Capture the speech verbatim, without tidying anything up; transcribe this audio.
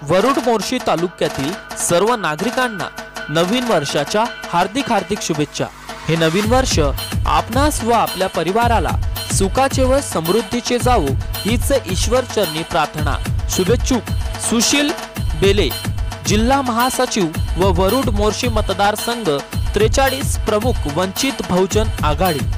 वरुड मोर्शी तालुक्यातील सर्व नागरिकांना नवीन वर्षाच्या हार्दिक हार्दिक शुभेच्छा। हे नवीन वर्ष आपणास व आपल्या परिवाराला सुखाचे व समृद्धीचे जावो हीच ईश्वर चरणी प्रार्थना। शुभेच्छुक सुशील बेले, जिल्हा महासचिव व वरुड मोर्शी मतदारसंघ त्रेचाळीस प्रमुख वंचित बहुजन आघाडी।